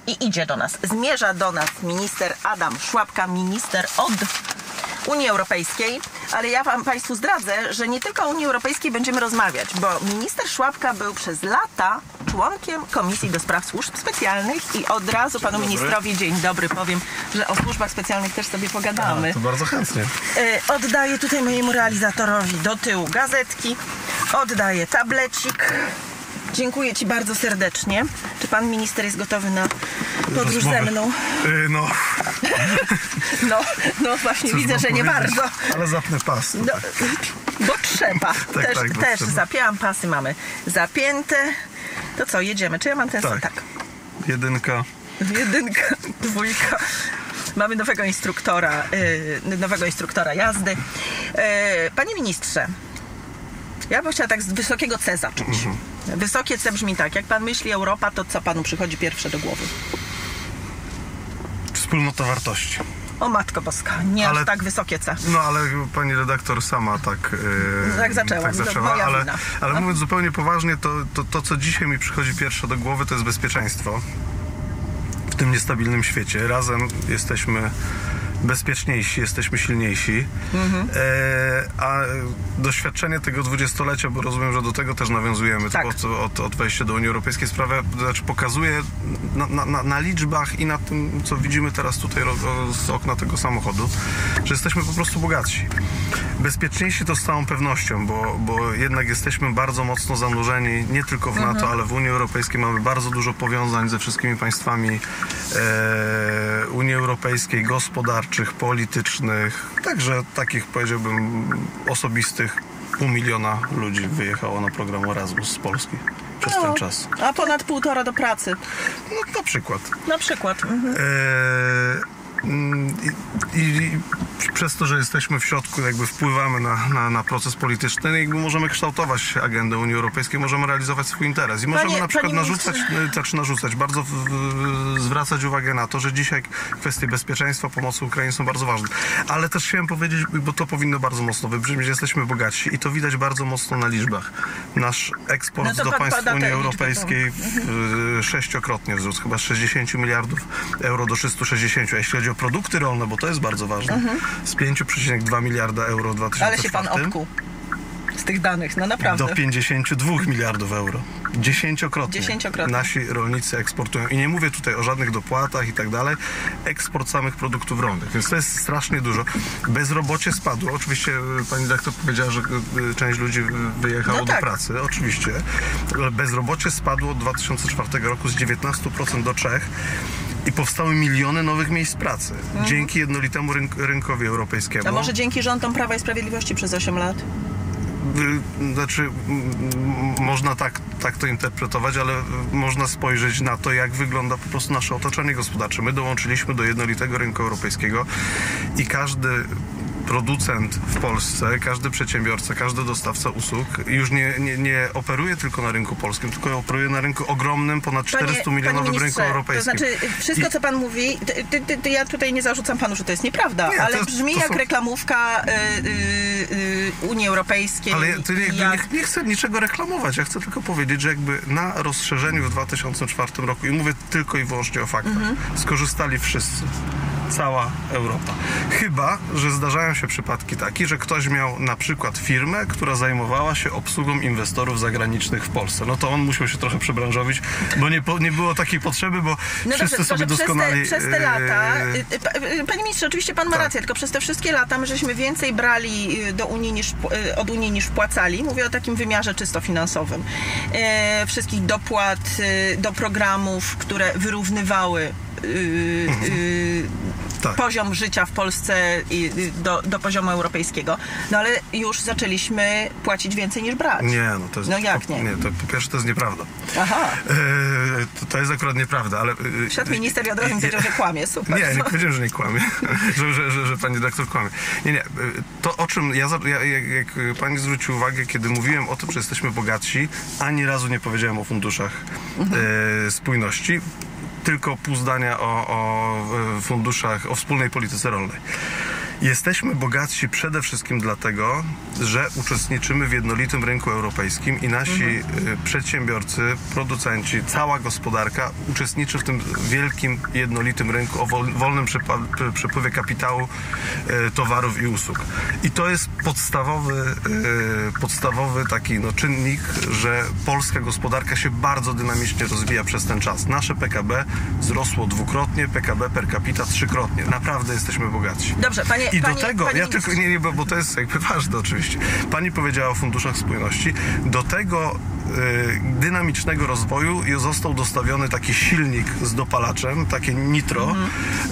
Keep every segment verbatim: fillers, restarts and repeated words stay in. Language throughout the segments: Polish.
i idzie do nas. Zmierza do nas minister Adam Szłapka, minister od Unii Europejskiej, ale ja wam Państwu zdradzę, że nie tylko o Unii Europejskiej będziemy rozmawiać, bo minister Szłapka był przez lata członkiem Komisji do Spraw Służb Specjalnych i od razu panu Dobry. ministrowi dzień dobry powiem, że o służbach specjalnych też sobie pogadamy. A, to bardzo chętnie. E, oddaję tutaj mojemu realizatorowi do tyłu gazetki, oddaję tablecik. Dziękuję ci bardzo serdecznie. Czy pan minister jest gotowy na podróż Rozmowę. ze mną? Yy, no, No, no właśnie cóż widzę, mam że nie powiedzieć, bardzo. Ale zapnę pas. No, bo trzeba. też tak, bo też trzeba. zapięłam pasy, mamy zapięte. To co, jedziemy? Czy ja mam ten sam? Tak. Tak. Jedynka. Jedynka, dwójka. Mamy nowego instruktora, yy, nowego instruktora jazdy. Yy, panie ministrze, ja bym chciała tak z wysokiego C zacząć. Mhm. Wysokie C brzmi tak, jak pan myśli Europa, to co panu przychodzi pierwsze do głowy? Wspólnota wartości. O Matko Boska, nie Ale- aż tak wysokie C. No ale pani redaktor sama tak, yy, Tak zaczęłam, tak to zaczęła, moja ale, wina. ale No. mówiąc zupełnie poważnie, to, to, to co dzisiaj mi przychodzi pierwsze do głowy, to jest bezpieczeństwo w tym niestabilnym świecie. Razem jesteśmy bezpieczniejsi, jesteśmy silniejsi, Mhm. e, a doświadczenie tego dwudziestolecia, bo rozumiem, że do tego też nawiązujemy, Tak. od, od, od wejścia do Unii Europejskiej, sprawia, znaczy pokazuje na, na, na, na liczbach i na tym, co widzimy teraz tutaj ro, z okna tego samochodu, że jesteśmy po prostu bogatsi. Bezpieczniejsi to z całą pewnością, bo, bo jednak jesteśmy bardzo mocno zanurzeni nie tylko w NATO, ale w Unii Europejskiej mamy bardzo dużo powiązań ze wszystkimi państwami e, Unii Europejskiej, gospodarczych, politycznych, także takich, powiedziałbym, osobistych. Pół miliona ludzi wyjechało na program Erasmus z Polski przez ten czas. A ponad półtora do pracy. No na przykład. Na przykład. Mhm. E, mm, i, i przez to, że jesteśmy w środku, jakby wpływamy na, na, na proces polityczny, jakby możemy kształtować agendę Unii Europejskiej, możemy realizować swój interes. I możemy Panie- na przykład panie narzucać, ministrze- znaczy narzucać, bardzo w, w, zwracać uwagę na to, że dzisiaj kwestie bezpieczeństwa, pomocy Ukrainie są bardzo ważne. Ale też chciałem powiedzieć, bo to powinno bardzo mocno wybrzmieć, że jesteśmy bogatsi i to widać bardzo mocno na liczbach. Nasz eksport No to do pan państw poda te Unii liczby, to- Europejskiej w, sześciokrotnie wzrósł, chyba z sześćdziesięciu miliardów euro do trzystu sześćdziesięciu. A jeśli chodzi o produkty rolne, bo to jest bardzo ważne, z pięć przecinek dwa miliarda euro w dwa tysiące czwartym Ale się pan obkuł z tych danych, no naprawdę. do pięćdziesięciu dwóch miliardów euro. Dziesięciokrotnie. Dziesięciokrotnie. Nasi rolnicy eksportują. I nie mówię tutaj o żadnych dopłatach i tak dalej. Eksport samych produktów rolnych. Więc to jest strasznie dużo. Bezrobocie spadło. Oczywiście pani dyrektor powiedziała, że y, część ludzi wyjechało No do tak. pracy. Oczywiście. Ale bezrobocie spadło od dwa tysiące czwartego roku z dziewiętnaście procent do trzy procent. I powstały miliony nowych miejsc pracy. Dzięki jednolitemu rynk, rynkowi europejskiemu. A może dzięki rządom Prawa i Sprawiedliwości przez osiem lat? Y, Znaczy, m, m, można tak, tak to interpretować, ale y, można spojrzeć na to, jak wygląda po prostu nasze otoczenie gospodarcze. My dołączyliśmy do jednolitego rynku europejskiego i każdy producent w Polsce, każdy przedsiębiorca, każdy dostawca usług już nie, nie, nie operuje tylko na rynku polskim, tylko operuje na rynku ogromnym, ponad czterystu milionowym rynku europejskim. To znaczy, wszystko, I- co pan mówi, ty, ty, ty, ty, ja tutaj nie zarzucam panu, że to jest nieprawda, Nie, to ale jest- brzmi to jak są- reklamówka y, y, y, Unii Europejskiej. Ale ja tu jakby jak... nie, nie chcę niczego reklamować, ja chcę tylko powiedzieć, że jakby na rozszerzeniu w dwa tysiące czwartym roku, i mówię tylko i wyłącznie o faktach, Mhm. skorzystali wszyscy. Cała Europa. Chyba, że zdarzają się przypadki takie, że ktoś miał na przykład firmę, która zajmowała się obsługą inwestorów zagranicznych w Polsce. No to on musiał się trochę przebranżowić, bo nie, po, nie było takiej potrzeby, bo No wszyscy dobrze, sobie tylko, że doskonali... Przez te, przez te lata, yy, y, y, pa- y, panie ministrze, oczywiście pan ma tak. rację, tylko przez te wszystkie lata my żeśmy więcej brali y, do Unii niż, y, od Unii niż wpłacali. Mówię o takim wymiarze czysto finansowym. E, wszystkich dopłat y, do programów, które wyrównywały y, y, Tak. poziom życia w Polsce i, y, do, do poziomu europejskiego. No ale już zaczęliśmy płacić więcej niż brać. Nie, no to jest... No jak po, nie? Nie, to po pierwsze to jest nieprawda. Aha. Yy, to, to jest akurat nieprawda, ale... yy, Wszedł minister i od razu mi powiedział, że kłamie. Super. Nie, nie powiedziałem, że nie kłamie, że, że, że, że pani dyrektor kłamie. Nie, nie, to o czym ja, ja jak, jak pani zwrócił uwagę, kiedy mówiłem o tym, że jesteśmy bogatsi, ani razu nie powiedziałem o funduszach mhm. e, spójności, tylko pół zdania o, o funduszach, o wspólnej polityce rolnej. Jesteśmy bogatsi przede wszystkim dlatego, że uczestniczymy w jednolitym rynku europejskim i nasi mhm. przedsiębiorcy, producenci, cała gospodarka uczestniczy w tym wielkim, jednolitym rynku o wolnym przepływie kapitału, towarów i usług. I to jest podstawowy, podstawowy taki no, czynnik, że polska gospodarka się bardzo dynamicznie rozwija przez ten czas. Nasze P K B wzrosło dwukrotnie, P K B per capita trzykrotnie. Naprawdę jesteśmy bogatsi. Dobrze, panie, I do panie, tego, panie ja tylko, nie, nie, bo, bo to jest jakby ważne oczywiście. Pani powiedziała o funduszach spójności. Do tego y, dynamicznego rozwoju został dostawiony taki silnik z dopalaczem, takie nitro. Mhm.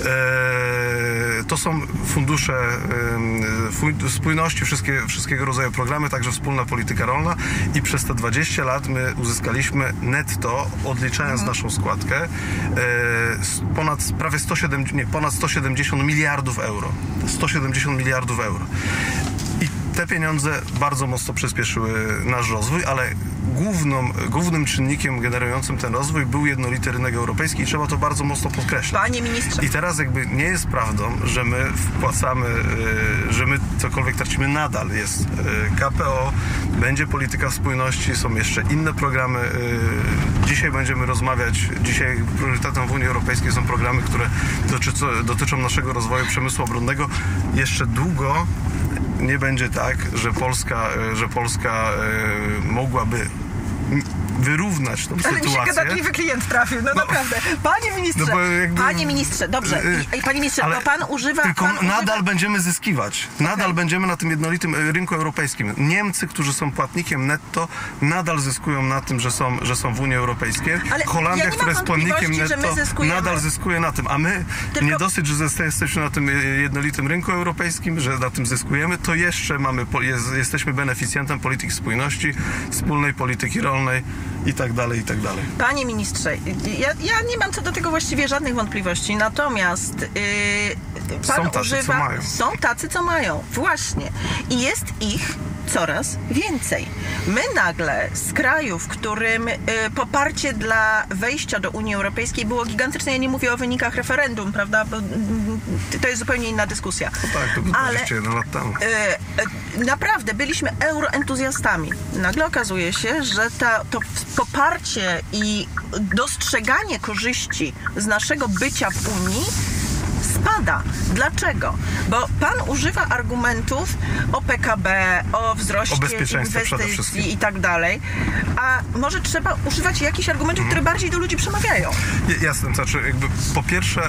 Y, to są fundusze y, spójności, wszystkie, wszystkiego rodzaju programy, także wspólna polityka rolna i przez te dwadzieścia lat my uzyskaliśmy netto, odliczając mhm. naszą składkę, y, ponad prawie sto siedemdziesiąt, nie, ponad sto siedemdziesiąt miliardów euro. sto siedemdziesiąt miliardów euro. I te pieniądze bardzo mocno przyspieszyły nasz rozwój, ale główną, głównym czynnikiem generującym ten rozwój był jednolity rynek europejski i trzeba to bardzo mocno podkreślać. Panie ministrze. I teraz jakby nie jest prawdą, że my wpłacamy, że my cokolwiek tracimy. Nadal jest K P O, będzie polityka spójności, są jeszcze inne programy. Dzisiaj będziemy rozmawiać, dzisiaj priorytetem w Unii Europejskiej są programy, które dotyczą naszego rozwoju przemysłu obronnego. Jeszcze długo nie będzie tak, że Polska, że Polska e, mogłaby wyrównać tą Ale sytuację. Ale mi się gadatliwy klient trafił, no, no naprawdę. Panie ministrze, no jakby, panie ministrze, dobrze, I, panie ministrze, ale bo pan używa... Tylko pan nadal używa... będziemy zyskiwać. Nadal okay. będziemy na tym jednolitym rynku europejskim. Niemcy, którzy są płatnikiem netto, nadal zyskują na tym, że są, że są w Unii Europejskiej. Ale Holandia, ja która jest płatnikiem netto, nadal zyskuje na tym. A my Tylko... nie dosyć, że jesteśmy na tym jednolitym rynku europejskim, że na tym zyskujemy, to jeszcze mamy, jest, jesteśmy beneficjentem polityki spójności, wspólnej polityki rolnej i tak dalej, i tak dalej. Panie ministrze, ja, ja nie mam co do tego właściwie żadnych wątpliwości, natomiast yy, pan są tacy, używa... co mają. Są tacy, co mają, właśnie. I jest ich coraz więcej. My nagle z kraju, w którym y, poparcie dla wejścia do Unii Europejskiej było gigantyczne, ja nie mówię o wynikach referendum, prawda, bo y, to jest zupełnie inna dyskusja. No tak, to było dwadzieścia jeden lat temu. Y, y, naprawdę byliśmy euroentuzjastami. Nagle okazuje się, że ta, to poparcie i dostrzeganie korzyści z naszego bycia w Unii spada. Dlaczego? Bo pan używa argumentów o P K B, o wzroście inwestycji i tak dalej, a może trzeba używać jakichś argumentów, które bardziej do ludzi przemawiają. Jasne, znaczy jakby po pierwsze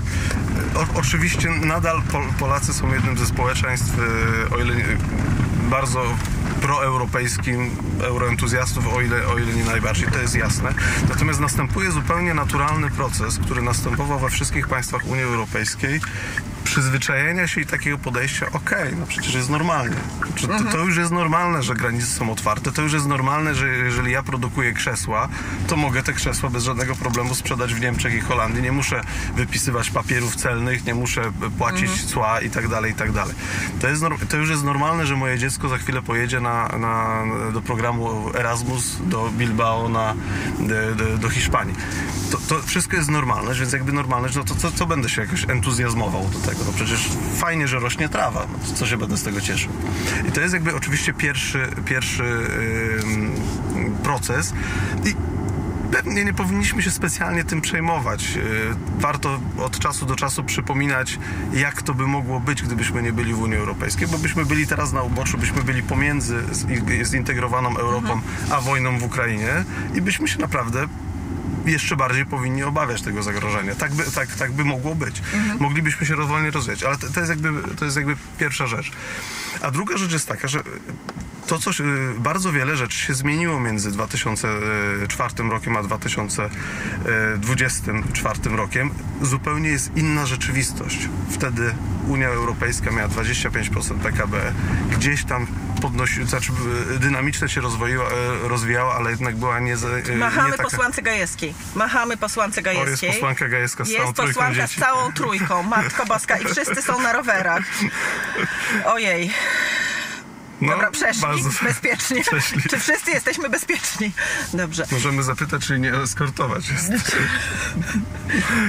y, o, oczywiście nadal Pol, Polacy są jednym ze społeczeństw, y, o ile y, bardzo proeuropejskim, euroentuzjastów, o ile, o ile nie najbardziej, to jest jasne. Natomiast następuje zupełnie naturalny proces, który następował we wszystkich państwach Unii Europejskiej, przyzwyczajenia się i takiego podejścia, okej, okay, no przecież jest normalnie. To, to, to już jest normalne, że granice są otwarte, to już jest normalne, że jeżeli ja produkuję krzesła, to mogę te krzesła bez żadnego problemu sprzedać w Niemczech i Holandii. Nie muszę wypisywać papierów celnych, nie muszę płacić mhm. cła i tak dalej, i tak dalej. To, jest, to już jest normalne, że moje dziecko za chwilę pojedzie na, na, do programu Erasmus, do Bilbao, na, do, do, do Hiszpanii. To, to wszystko jest normalne, więc jakby normalne, no to co, co będę się jakoś entuzjazmował do tego? No przecież fajnie, że rośnie trawa, no co się będę z tego cieszył. I to jest jakby oczywiście pierwszy, pierwszy yy, proces i pewnie nie powinniśmy się specjalnie tym przejmować. Warto od czasu do czasu przypominać, jak to by mogło być, gdybyśmy nie byli w Unii Europejskiej, bo byśmy byli teraz na uboczu, byśmy byli pomiędzy zintegrowaną Europą a wojną w Ukrainie i byśmy się naprawdę jeszcze bardziej powinni obawiać tego zagrożenia. Tak by, tak, tak by mogło być. Mhm. Moglibyśmy się wolniej rozwijać, ale to, to, jest jakby, to jest jakby pierwsza rzecz. A druga rzecz jest taka, że to coś, bardzo wiele rzeczy się zmieniło między dwa tysiące czwartym rokiem a dwa tysiące dwudziestym czwartym rokiem. Zupełnie jest inna rzeczywistość. Wtedy Unia Europejska miała dwadzieścia pięć procent P K B. Gdzieś tam podnosi, znaczy dynamicznie się rozwoiła, rozwijała, ale jednak była nie... Machamy nie taka... posłance Gajewskiej. Machamy posłance Gajewskiej. O, jest posłanka Gajewska z jest całą trójką posłanka dzieci. z całą trójką. Matko Boska. I wszyscy są na rowerach. Ojej. No, dobra, przeszli. Bardzo Bezpiecznie. Przeszli. Czy wszyscy jesteśmy bezpieczni? Dobrze. Możemy zapytać, czy nie eskortować jest.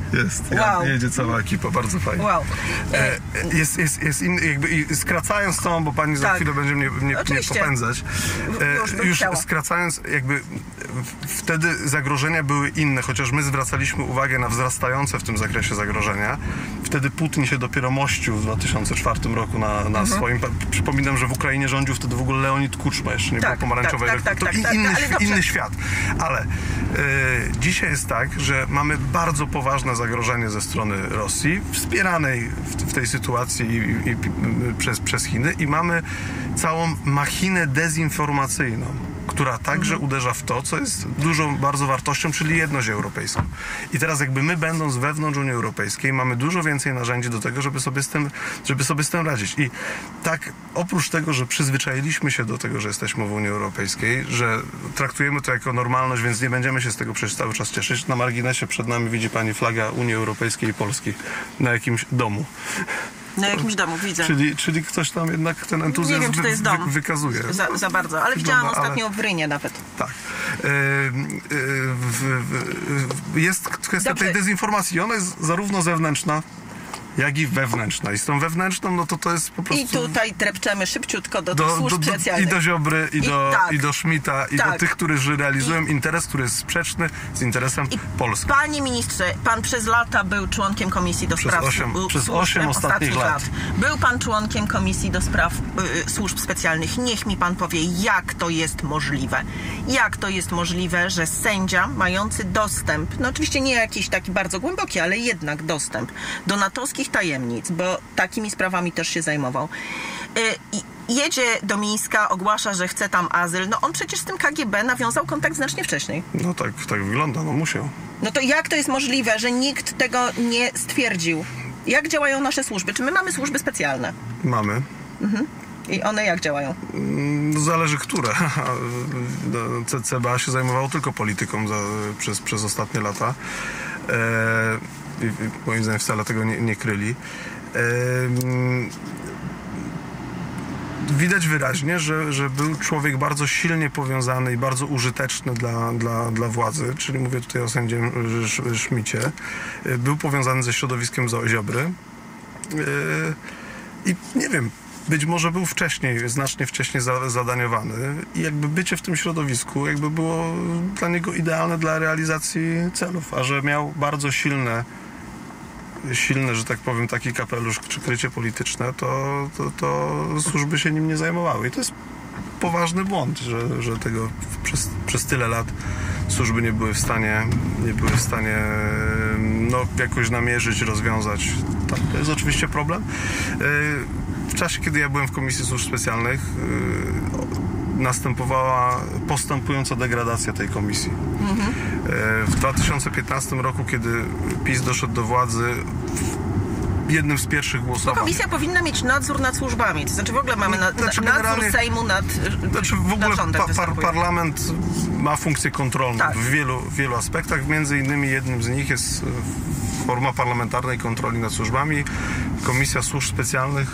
Jest, Wow. jedzie cała ekipa, bardzo fajnie. Wow. E, jest, jest, jest in, jakby, i skracając tą, bo pani za Tak. chwilę będzie mnie, mnie, mnie Oczywiście. popędzać. Już bym E, już chciała. skracając, jakby w- wtedy zagrożenia były inne, chociaż my zwracaliśmy uwagę na wzrastające w tym zakresie zagrożenia. Wtedy Putin się dopiero mościł w dwa tysiące czwartym roku na, na Mhm. swoim... Przypominam, że w Ukrainie rządził wtedy w ogóle Leonid Kuczma, jeszcze nie Tak, było pomarańczowej tak, tak, rewolucji. tak, To tak, inny, tak, ale dobrze. inny świat. Ale e, dzisiaj jest tak, że mamy bardzo poważne zagrożenie ze strony Rosji, wspieranej w, w tej sytuacji i, i, i, przez, przez Chiny, i mamy całą machinę dezinformacyjną, która także Mhm. uderza w to, co jest dużą bardzo wartością, czyli jedność europejską. I teraz jakby my, będąc wewnątrz Unii Europejskiej, mamy dużo więcej narzędzi do tego, żeby sobie z tym, żeby sobie z tym radzić. I tak oprócz tego, że przyzwyczailiśmy się do tego, że jesteśmy w Unii Europejskiej, że traktujemy to jako normalność, więc nie będziemy się z tego przez cały czas cieszyć. Na marginesie przed nami widzi pani flaga Unii Europejskiej i Polski na jakimś domu. Na jakimś domu, widzę. Czyli, czyli ktoś tam jednak ten entuzjazm Nie wiem, czy to jest wy, dom. wy, wykazuje. Za, za bardzo, ale Wygląda, widziałam ale- ostatnio w Rynie nawet. Tak. E, e, w, w, jest kwestia Dobrze. tej dezinformacji. Ona jest zarówno zewnętrzna, jak i wewnętrzna. I z tą wewnętrzną, no to to jest po prostu... I tutaj trepczemy szybciutko do, do, tych służb do, do, specjalnych. I do Ziobry, i, I do, tak. i do Schmidta, i Tak. do tych, którzy realizują interes, który jest sprzeczny z interesem Polski. Panie ministrze, pan przez lata był członkiem Komisji do Przez Spraw osiem- Słu- przez Służb osiem ostatnich lat. Był pan członkiem Komisji do Spraw y, Służb Specjalnych. Niech mi pan powie, jak to jest możliwe. Jak to jest możliwe, że sędzia mający dostęp, no oczywiście nie jakiś taki bardzo głęboki, ale jednak dostęp do natowskich tajemnic, bo takimi sprawami też się zajmował, y, i jedzie do Mińska, ogłasza, że chce tam azyl. No on przecież z tym K G B nawiązał kontakt znacznie wcześniej. No tak, tak wygląda, no musiał. No to jak to jest możliwe, że nikt tego nie stwierdził? Jak działają nasze służby? Czy my mamy służby specjalne? Mamy. I one jak działają? No, zależy które. C- CBA się zajmowało tylko polityką za, przez, przez ostatnie lata. E, i, i moim zdaniem wcale tego nie, nie kryli. E, mm, widać wyraźnie, że, że był człowiek bardzo silnie powiązany i bardzo użyteczny dla, dla, dla władzy, czyli mówię tutaj o sędzie Sz- Szmicie. E, Był powiązany ze środowiskiem Zo- Ziobry. E, I nie wiem, być może był wcześniej, znacznie wcześniej za, zadaniowany i jakby bycie w tym środowisku jakby było dla niego idealne dla realizacji celów, a że miał bardzo silne, silne, że tak powiem, taki kapelusz czy krycie polityczne, to, to, to służby się nim nie zajmowały. I to jest poważny błąd, że, że tego przez, przez tyle lat służby nie były w stanie, nie były w stanie no, jakoś namierzyć, rozwiązać. Tak, to jest oczywiście problem. W czasie, kiedy ja byłem w Komisji Służb Specjalnych, następowała postępująca degradacja tej komisji. Mhm. W dwa tysiące piętnastym roku, kiedy PiS doszedł do władzy, jednym z pierwszych Bo głosowań... komisja powinna mieć nadzór nad służbami. To znaczy w ogóle mamy na, Znaczy, nadzór generalnie- Sejmu nad, Znaczy w ogóle nad rządem pa, par, występuje. parlament ma funkcję kontrolną Tak. w wielu, w wielu aspektach. Między innymi jednym z nich jest e, forma parlamentarnej kontroli nad służbami. Komisja Służb Specjalnych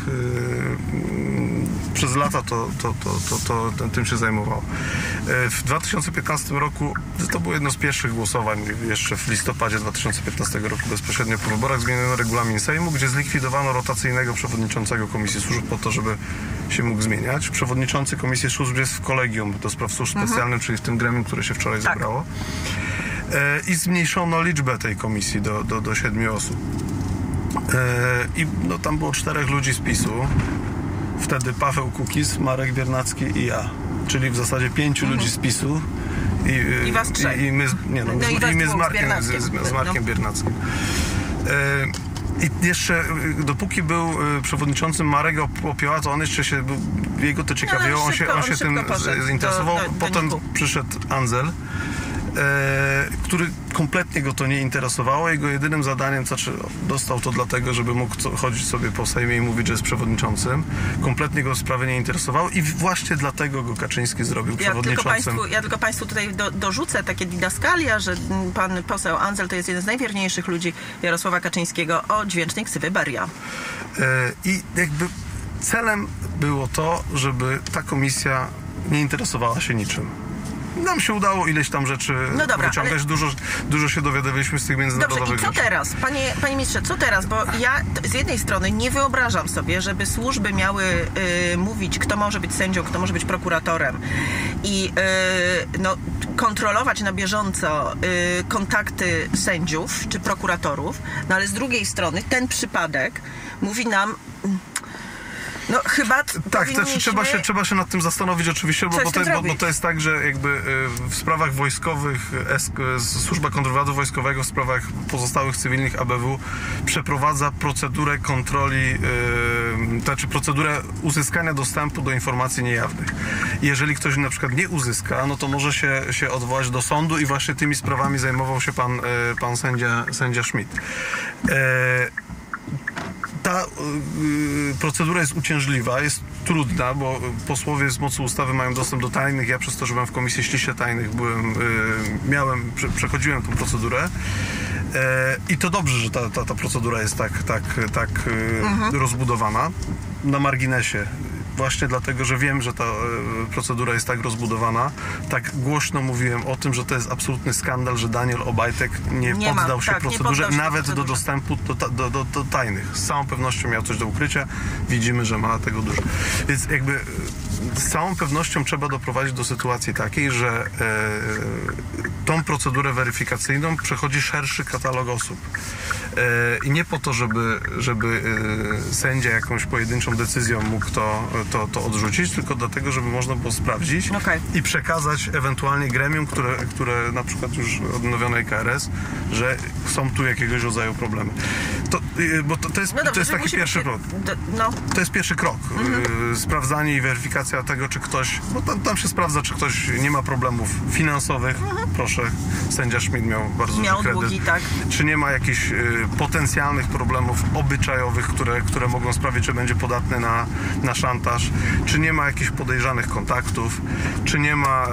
yy, przez lata to, to, to, to, to tym się zajmowała. E, w dwa tysiące piętnastym roku to było jedno z pierwszych głosowań, jeszcze w listopadzie dwa tysiące piętnastego roku, bezpośrednio po wyborach, zmieniono regulamin Sejmu, gdzie zlikwidowano rotacyjnego przewodniczącego Komisji Służb po to, żeby się mógł zmieniać. Przewodniczący Komisji Służb jest w kolegium do spraw służb specjalnych, czyli w tym gremium, które się wczoraj Tak. zebrało. E, I zmniejszono liczbę tej komisji do, do, do siedmiu osób. E, I no, tam było czterech ludzi z PiSu. Wtedy Paweł Kukiz, Marek Biernacki i ja. Czyli w zasadzie pięciu ludzi z PiSu. I, I was trzech. I, i my, z- nie, no, No z- i was i my z dwóch z Markiem, z, Biernackim. z, z Markiem No. Biernackim. E, I jeszcze, y, dopóki był y, przewodniczącym Marek Op- Opieła, to on jeszcze się, był- jego to ciekawiło, No, on się, szybko- on on się szybko tym poszedł z- zainteresował. do- do- do Potem niku. przyszedł Andzel, e, który kompletnie go to nie interesowało. Jego jedynym zadaniem, znaczy dostał to dlatego, żeby mógł co, chodzić sobie po Sejmie i mówić, że jest przewodniczącym. Kompletnie go sprawy nie interesowało i właśnie dlatego go Kaczyński zrobił Ja tylko, przewodniczącym. państwu, ja tylko Państwu tutaj do, dorzucę takie didaskalia, że mm, pan poseł Andzel to jest jeden z najwierniejszych ludzi Jarosława Kaczyńskiego o dźwięcznej ksywy Beria. E, I jakby celem było to, żeby ta komisja nie interesowała się niczym. nam się udało ileś tam rzeczy No dobra, wyciągać. ale... Dużo, dużo się dowiadywaliśmy z tych międzynarodowych Dobrze, i co rzeczy. teraz? Panie, panie ministrze, co teraz? Bo ja t- z jednej strony nie wyobrażam sobie, żeby służby miały y, mówić, kto może być sędzią, kto może być prokuratorem i y, no, kontrolować na bieżąco y, kontakty sędziów czy prokuratorów, no ale z drugiej strony ten przypadek mówi nam... No chyba t- Tak, powinniśmy... też trzeba się, trzeba się nad tym zastanowić oczywiście, bo, Coś bo, z to, tym bo, bo zrobić. to jest tak, że jakby y, w sprawach wojskowych S, Służba Kontrwywiadu Wojskowego w sprawach pozostałych cywilnych A B W przeprowadza procedurę kontroli, y, to znaczy procedurę uzyskania dostępu do informacji niejawnych. Jeżeli ktoś na przykład nie uzyska, no to może się, się odwołać do sądu i właśnie tymi sprawami zajmował się pan, y, pan sędzia, sędzia Schmidt. Y, Ta y, procedura jest uciążliwa, jest trudna, bo posłowie z mocy ustawy mają dostęp do tajnych. Ja przez to, że byłem w Komisji Ściśle Tajnych, byłem, y, miałem, prze, przechodziłem tą procedurę. E, I to dobrze, że ta, ta, ta procedura jest tak, tak, tak y, mhm. rozbudowana. Na marginesie. Właśnie dlatego, że wiem, że ta e, procedura jest tak rozbudowana, tak głośno mówiłem o tym, że to jest absolutny skandal, że Daniel Obajtek nie, Nie poddał ma, się tak, nie procedurze, poddał się nawet procedurze. do dostępu do, do, do, do tajnych. Z całą pewnością miał coś do ukrycia. Widzimy, że ma tego dużo. Więc jakby e, z całą pewnością trzeba doprowadzić do sytuacji takiej, że e, tą procedurę weryfikacyjną przechodzi szerszy katalog osób. E, I nie po to, żeby, żeby e, sędzia jakąś pojedynczą decyzją mógł to, to, to odrzucić, tylko dlatego, żeby można było sprawdzić Okay. i przekazać ewentualnie gremium, które, które na przykład już odnowionej K R S, że są tu jakiegoś rodzaju problemy. To, e, bo to, to jest, No dobrze, to jest taki musimy pierwszy się- krok. d- No, To jest pierwszy krok. Mhm. Yy, Sprawdzanie i weryfikacja tego, czy ktoś... Bo tam, tam się sprawdza, czy ktoś nie ma problemów finansowych. Proszę, sędzia Schmidt miał bardzo Mhm. Miał duży kredyt. długi, tak. Czy nie ma jakichś y, potencjalnych problemów obyczajowych, które, które mogą sprawić, że będzie podatny na, na szantaż? Czy nie ma jakichś podejrzanych kontaktów? Czy nie ma,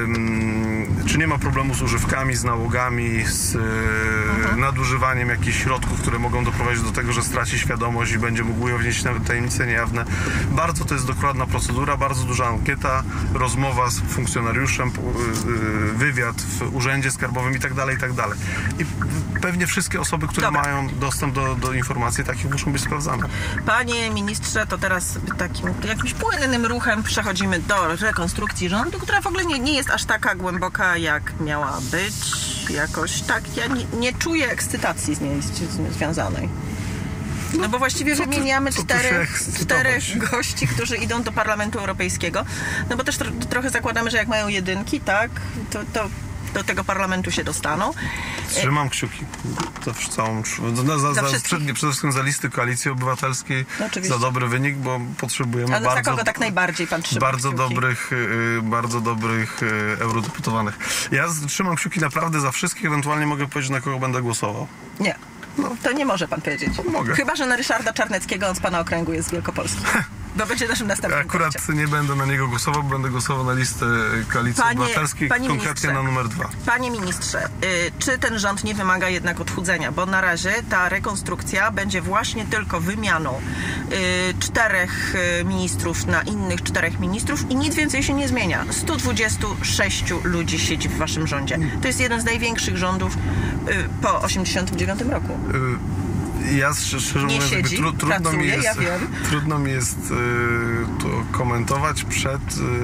y, czy nie ma problemu z używkami, z nałogami, z y, Mhm. nadużywaniem jakichś środków, które mogą doprowadzić do tego, że straci świadomość i będzie mógł ujawnić nawet tajemnice niejawne. Bardzo to jest dokładna procedura, bardzo duża ankieta, rozmowa z funkcjonariuszem, y, wywiad w urzędzie skarbowym i tak dalej, i tak dalej. I pewnie wszystkie osoby, które Dobra. mają dostęp do, do informacji takich, muszą być sprawdzane. panie ministrze, to teraz takim jakimś płynnym ruchem przechodzimy do rekonstrukcji rządu, która w ogóle nie, nie jest aż taka głęboka, jak miała być. Jakoś tak, ja nie, nie czuję ekscytacji z niej z, z, związanej. No bo właściwie co tu- wymieniamy co tu czterech, się ekscytować? czterech gości, którzy idą do Parlamentu Europejskiego. No bo też tro, trochę zakładamy, że jak mają jedynki, tak, to, to do tego parlamentu się dostaną. Trzymam kciuki za całą, za, za, Za za, wszystkich? przed, przede wszystkim za listy Koalicji Obywatelskiej, No oczywiście. za dobry wynik, bo potrzebujemy Ale za bardzo, kogo tak najbardziej pan trzyma bardzo kciuki? dobrych, y, bardzo dobrych y, eurodeputowanych. Ja z- trzymam kciuki naprawdę za wszystkich, ewentualnie mogę powiedzieć, na kogo będę głosował. Nie. No, to nie może pan powiedzieć. Mogę. Chyba że na Ryszarda Czarneckiego, on z pana okręgu jest z Wielkopolski. Bo będzie naszym następnym Akurat gościem. nie będę na niego głosował, bo będę głosował na listę Koalicji Panie- Obywatelskiej, panie konkretnie ministrze. na numer dwa. Panie ministrze, y, czy ten rząd nie wymaga jednak odchudzenia? Bo na razie ta rekonstrukcja będzie właśnie tylko wymianą y, czterech y, ministrów na innych czterech ministrów i nic więcej się nie zmienia. sto dwadzieścia sześć ludzi siedzi w waszym rządzie. To jest jeden z największych rządów y, po osiemdziesiątym dziewiątym roku. Y, Ja szczerze szczerze Nie mówiąc, jakby siedzi, tru, trudno, pracuje, mi jest, ja wiem. trudno mi jest y, to komentować przed,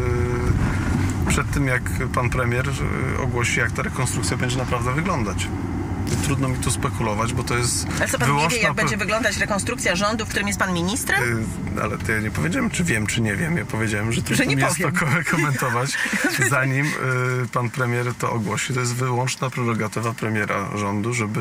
y, przed tym, jak pan premier y, ogłosi, jak ta rekonstrukcja będzie naprawdę wyglądać. I trudno mi tu spekulować, bo to jest Ale co pan nie wie, wyłączna... jak będzie wyglądać rekonstrukcja rządu, w którym jest pan ministrem? Y, Ale to ja nie powiedziałem, czy wiem, czy nie wiem. Ja powiedziałem, że trudno nie mi jest powiem. to ko- komentować, zanim y, pan premier to ogłosi. To jest wyłączna prerogatywa premiera rządu, żeby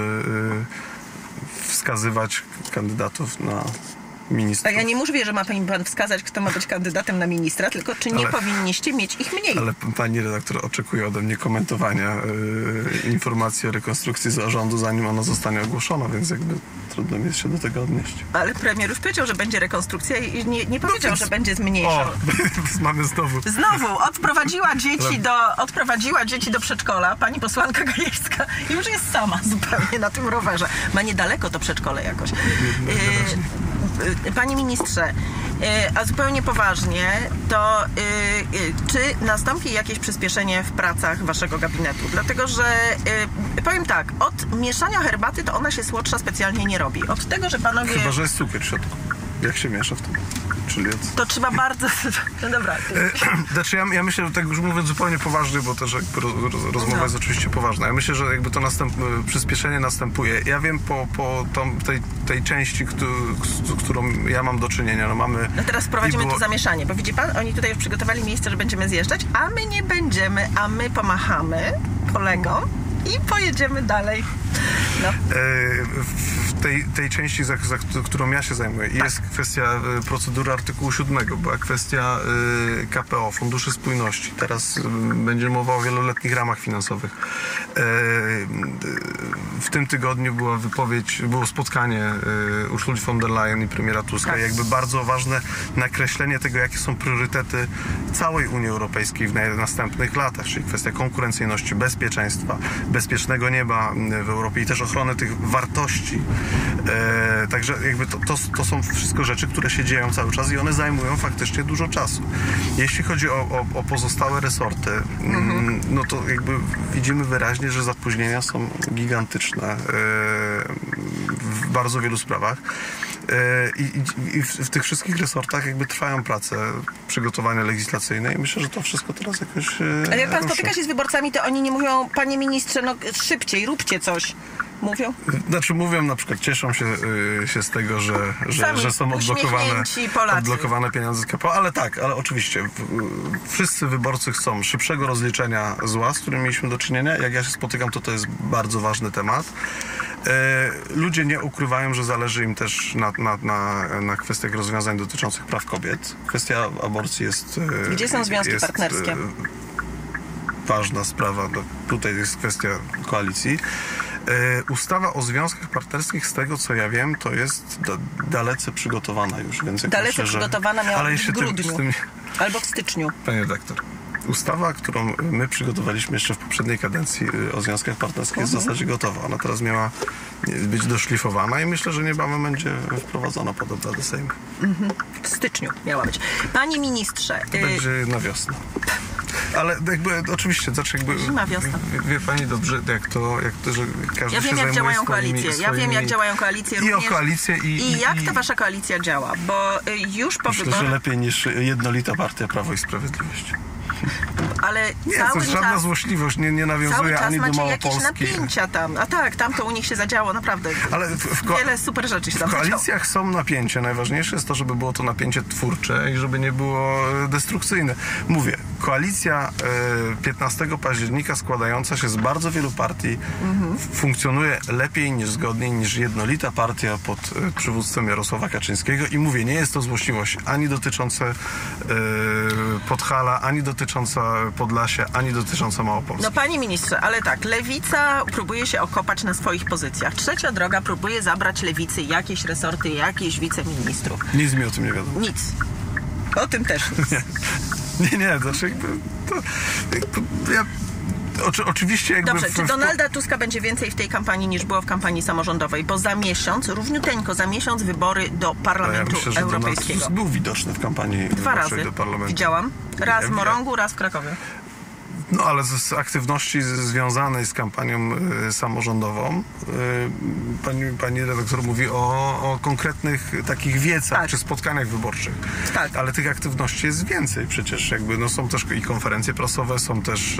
y, wskazywać kandydatów na A ministrów. ja nie mówię, że ma pan pan wskazać, kto ma być kandydatem na ministra, tylko czy nie Ale- powinniście mieć ich mniej? Ale pani redaktor oczekuje ode mnie komentowania y, informacji o rekonstrukcji zarządu, zanim ona zostanie ogłoszona, więc jakby trudno mi jest się do tego odnieść. Ale premier już powiedział, że będzie rekonstrukcja i nie, nie powiedział, więc- że będzie O, zmniejszał. mamy znowu. Znowu odprowadziła dzieci, Ale- do, odprowadziła dzieci do przedszkola. Pani posłanka Gajewska już jest sama zupełnie na tym rowerze. Ma niedaleko to przedszkole jakoś. Yy, Panie ministrze, a zupełnie poważnie, to czy nastąpi jakieś przyspieszenie w pracach waszego gabinetu? Dlatego, że powiem tak, od mieszania herbaty to ona się słodsza specjalnie nie robi. Od tego, że panowie... Chyba że jest cukier w środku. Jak się miesza wtedy? Czyli od... To trzeba bardzo... No dobra. Znaczy ja, ja myślę, że tak już mówiąc zupełnie poważnie, bo też jakby roz, rozmowa no. jest oczywiście poważna. Ja myślę, że jakby to następ, przyspieszenie następuje. Ja wiem po, po tą, tej, tej części, któ, z którą ja mam do czynienia. No, mamy no teraz wprowadzimy było... tu zamieszanie, bo widzi pan, oni tutaj już przygotowali miejsce, że będziemy zjeżdżać, a my nie będziemy, a my pomachamy kolegom i pojedziemy dalej. No. W tej, tej części, za, za którą ja się zajmuję, tak. jest kwestia procedury artykułu siódmego, była kwestia K P O, Funduszy Spójności. Teraz będzie mowa o wieloletnich ramach finansowych. W tym tygodniu była wypowiedź, było spotkanie Ursuli von der Leyen i premiera Tuska. Tak. Jakby bardzo ważne nakreślenie tego, jakie są priorytety całej Unii Europejskiej w następnych latach, czyli kwestia konkurencyjności, bezpieczeństwa, bezpiecznego nieba w Europie i też ochrony tych wartości. E, także jakby to, to, to są wszystko rzeczy, które się dzieją cały czas i one zajmują faktycznie dużo czasu. Jeśli chodzi o, o, o pozostałe resorty, mm, no to jakby widzimy wyraźnie, że zapóźnienia są gigantyczne e, w bardzo wielu sprawach. I, i, i w, w tych wszystkich resortach jakby trwają prace, przygotowania legislacyjne i myślę, że to wszystko teraz jakoś... Ale jak pan ruszy. spotyka się z wyborcami, to oni nie mówią, panie ministrze, no szybciej, róbcie coś. Mówią? Znaczy mówią, na przykład cieszą się, y, się z tego, że, że, że są odblokowane, odblokowane pieniądze z K P O, ale tak, ale oczywiście w, wszyscy wyborcy chcą szybszego rozliczenia zła, z którym mieliśmy do czynienia. Jak ja się spotykam, to to jest bardzo ważny temat. E, ludzie nie ukrywają, że zależy im też na, na, na, na kwestiach rozwiązań dotyczących praw kobiet. Kwestia aborcji jest... Gdzie są związki jest, partnerskie? E, ważna sprawa. No, tutaj jest kwestia koalicji. E, ustawa o związkach partnerskich, z tego co ja wiem, to jest da, dalece przygotowana już. Więc dalece myślę, przygotowana że... miała ale być w grudniu. Tym, tym... Albo w styczniu. Panie redaktor, ustawa, którą my przygotowaliśmy jeszcze w poprzedniej kadencji o związkach partnerskich, jest w zasadzie gotowa. Ona teraz miała być doszlifowana i myślę, że niebawem będzie wprowadzona pod obrady Sejmu. Mhm. W styczniu miała być. Panie ministrze... To będzie na wiosnę. Ale jakby oczywiście, znaczy jakby... Zima, wiosna. Wie, wie pani dobrze, jak to, jak to, że każdy ja wiem, się jak działają swoimi, koalicje. swoimi... Ja wiem, jak działają koalicje. I również. o koalicję i... I, i jak i... ta wasza koalicja działa, bo już po Myślę, wyborach... że lepiej niż jednolita partia Prawo i Sprawiedliwość. Ale nie, cały to jest żadna czas, złośliwość, nie, nie nawiązuje cały czas ani do macie Małopolski. jakieś napięcia tam. A tak, tam to u nich się zadziało, naprawdę. Ale w, w ko- wiele super rzeczy się tam W koalicjach zadziało. Są napięcia. Najważniejsze jest to, żeby było to napięcie twórcze i żeby nie było destrukcyjne. Mówię, koalicja piętnastego października składająca się z bardzo wielu partii mhm. funkcjonuje lepiej niż zgodniej niż jednolita partia pod przywództwem Jarosława Kaczyńskiego i mówię, nie jest to złośliwość ani dotyczące e, Podhala, ani dotycząca Podlasia, ani dotycząca Małopolski. No panie ministrze, ale tak, Lewica próbuje się okopać na swoich pozycjach. Trzecia droga próbuje zabrać Lewicy jakieś resorty, jakieś wiceministrów. Nic mi o tym nie wiadomo. Nic. O tym też nic. Nie, nie, nie znaczy jakby to, jakby, ja Oczy, oczywiście jakby... Dobrze, w, czy w... Donalda Tuska będzie więcej w tej kampanii niż było w kampanii samorządowej? Bo za miesiąc, równiuteńko, za miesiąc wybory do Parlamentu ja myślę, że Europejskiego. Donald Tusk był widoczny w kampanii Dwa razy do Parlamentu. Widziałam. Raz ja, w Morągu, raz w Krakowie. No ale z aktywności związanej z kampanią y, samorządową y, pani, pani redaktor mówi o, o konkretnych takich wiecach tak. czy spotkaniach wyborczych. Tak. Ale tych aktywności jest więcej przecież. Jakby, no, są też i konferencje prasowe, są też y,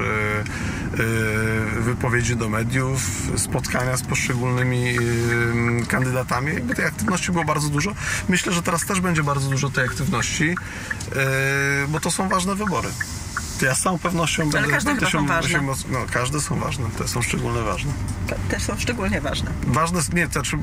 y, wypowiedzi do mediów, spotkania z poszczególnymi y, kandydatami. Jakby tej aktywności było bardzo dużo. Myślę, że teraz też będzie bardzo dużo tej aktywności, y, bo to są ważne wybory. Ja z całą pewnością ale będę... każde chyba się, są ważne. się, no, każde są ważne. Te są szczególnie ważne. Te, też są szczególnie ważne. Ważne, nie, to znaczy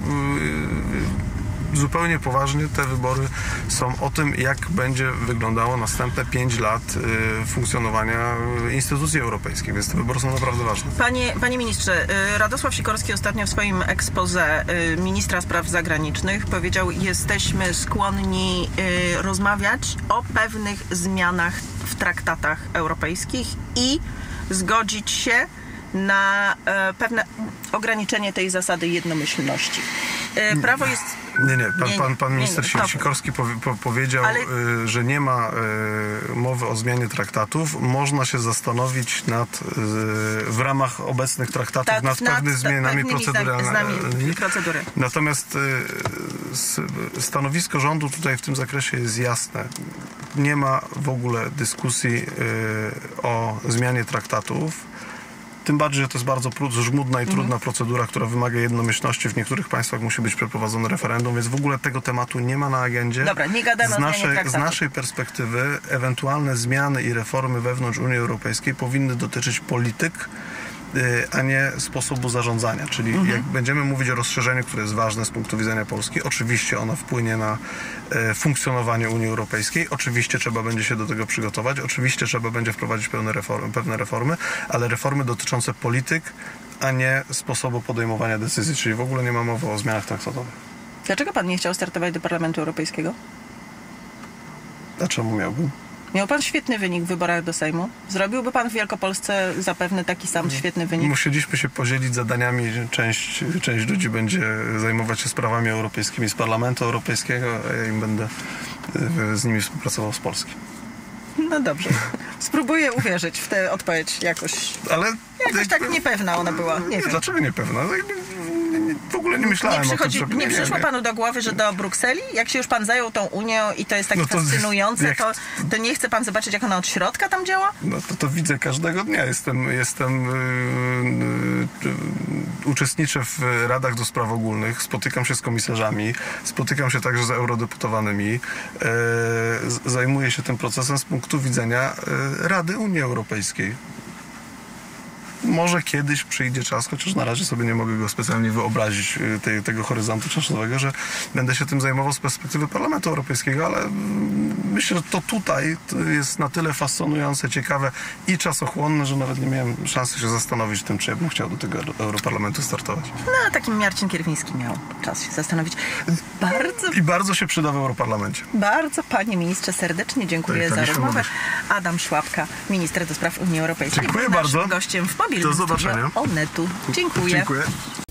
yy, zupełnie poważnie te wybory są o tym, jak będzie wyglądało następne pięć lat yy, funkcjonowania instytucji europejskich, więc te wybory są naprawdę ważne. Panie, panie ministrze, Radosław Sikorski ostatnio w swoim expose ministra spraw zagranicznych powiedział, jesteśmy skłonni yy, rozmawiać o pewnych zmianach w traktatach europejskich i zgodzić się na e, pewne ograniczenie tej zasady jednomyślności. E, prawo jest... Nie, nie, pan, Nie, nie, pan, pan nie, minister nie, to- Sikorski powie, po, powiedział, Ale- y, że nie ma y, mowy o zmianie traktatów. Można się zastanowić nad, y, w ramach obecnych traktatów Tak, nad, nad pewnymi zmianami pewnymi zna- proceduralnymi. znami procedury. Natomiast y, s- stanowisko rządu tutaj w tym zakresie jest jasne. Nie ma w ogóle dyskusji y, o zmianie traktatów. Tym bardziej, że to jest bardzo pró- żmudna i trudna Mhm. procedura, która wymaga jednomyślności. W niektórych państwach musi być przeprowadzone referendum, więc w ogóle tego tematu nie ma na agendzie. Dobra, nie gadamy z o zmianie naszej, z traktatu. naszej perspektywy ewentualne zmiany i reformy wewnątrz Unii Europejskiej powinny dotyczyć polityk, y, a nie sposobu zarządzania. Czyli Mhm. jak będziemy mówić o rozszerzeniu, które jest ważne z punktu widzenia Polski, oczywiście ono wpłynie na e, funkcjonowanie Unii Europejskiej, oczywiście trzeba będzie się do tego przygotować, oczywiście trzeba będzie wprowadzić pewne reformy, pewne reformy, ale reformy dotyczące polityk, a nie sposobu podejmowania decyzji, czyli w ogóle nie ma mowy o zmianach traktatowych. Dlaczego pan nie chciał startować do Parlamentu Europejskiego? A czemu miałbym? Miał pan świetny wynik w wyborach do Sejmu. Zrobiłby pan w Wielkopolsce zapewne taki sam świetny wynik. Musieliśmy się podzielić zadaniami. Część, część ludzi będzie zajmować się sprawami europejskimi z Parlamentu Europejskiego, a ja im będę e, z nimi współpracował z Polski. No dobrze. Spróbuję uwierzyć w tę odpowiedź jakoś. Ale Jakoś tak niepewna ona była. Nie wiem. Dlaczego niepewna? No jakby w ogóle nie myślałem Nie, przychodzi, o tym, żeby... nie przyszło panu do głowy, że do Brukseli, jak się już pan zajął tą Unią i to jest takie No to fascynujące, jak- to, to nie chce pan zobaczyć, jak ona od środka tam działa? No to, to widzę każdego dnia. Jestem, jestem yy, yy, uczestniczę w radach do spraw ogólnych, spotykam się z komisarzami, spotykam się także z eurodeputowanymi, yy, z- zajmuję się tym procesem z punktu widzenia yy, Rady Unii Europejskiej. Może kiedyś przyjdzie czas, chociaż na razie sobie nie mogę go specjalnie wyobrazić, y, tej, tego horyzontu czasowego, że będę się tym zajmował z perspektywy Parlamentu Europejskiego, ale mm, myślę, że to tutaj to jest na tyle fascynujące, ciekawe i czasochłonne, że nawet nie miałem szansy się zastanowić tym, czy ja bym chciał do tego Euro- Europarlamentu startować. No, takim Marcin Kierwiński miał czas się zastanowić. Bardzo, I bardzo się przyda w Europarlamencie. bardzo panie ministrze serdecznie dziękuję Tak, za tak się rozmowę. mówisz. Adam Szłapka, minister do spraw Unii Europejskiej. Dziękuję był naszym bardzo. gościem w mobilnym Do zobaczenia. studio Onetu. Dziękuję. Dziękuję.